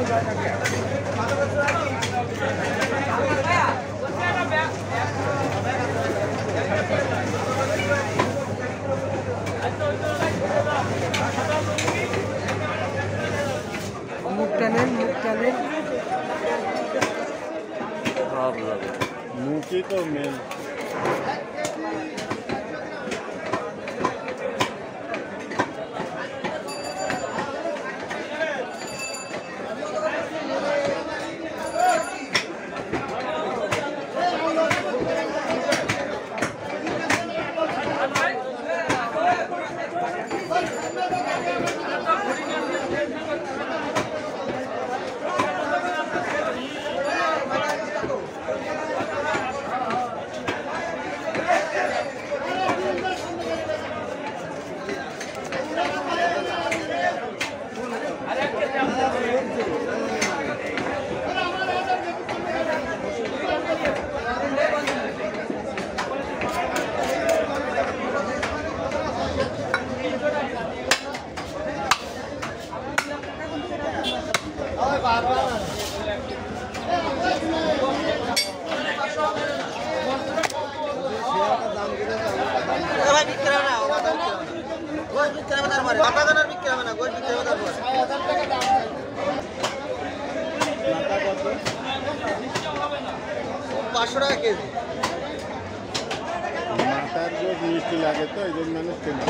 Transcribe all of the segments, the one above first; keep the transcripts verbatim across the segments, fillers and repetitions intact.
মুখ টানেন মুখ টানেন মুখই তো মেন। পাঁচশো টাকা কেজি মাথার রোজ মিষ্টি লাগে তো এই জন্য মানুষ কেনে।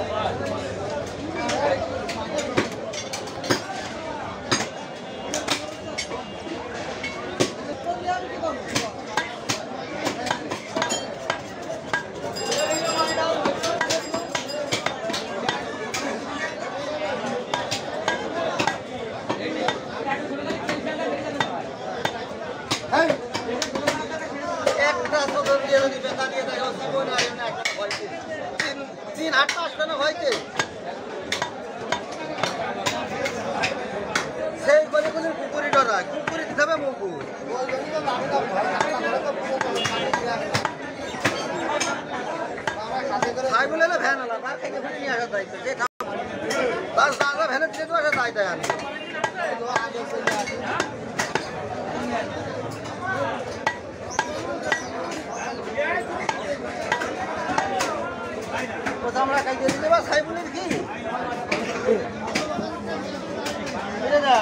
তিন আট পাঁচ কেন হয়েছে সেই গলিগুলির কুকুরি ডরা কুকুরি দিতে হবে মুকুর খাই বলে ভ্যান আলা তার থেকে নিয়ে আসার দায়িত্ব যে তার দাদা ভ্যানের দিয়ে তো আসার দায়িত্ব আনি আমরা খাইতে দিলে বা সাইবুলের কি বুঝে যাও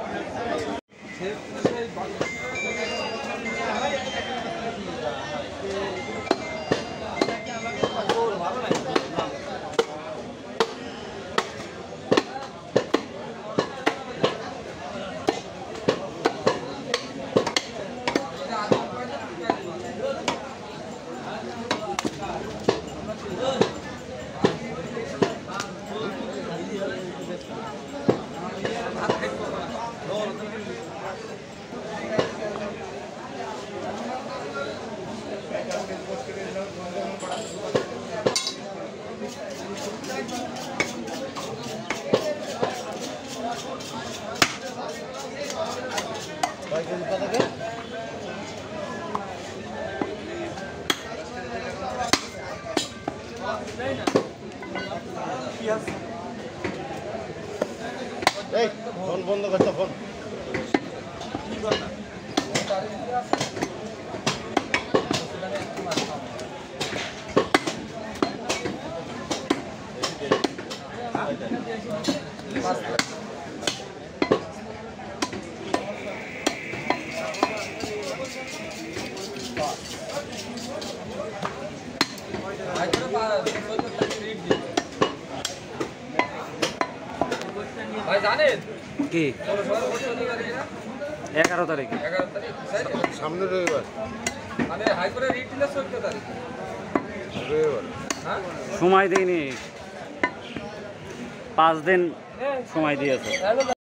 এই ফোন বন্ধ করতে ফোন ভাই জানেন কি এগারো তারিখে এগারো তারিখ সামনে রবিবার মানে হাইকোর্টের রিট দিলে চোদ্দ তারিখ রবিবার হ্যাঁ সময় দিইনি পাঁচ দিন সময় দিয়েছে।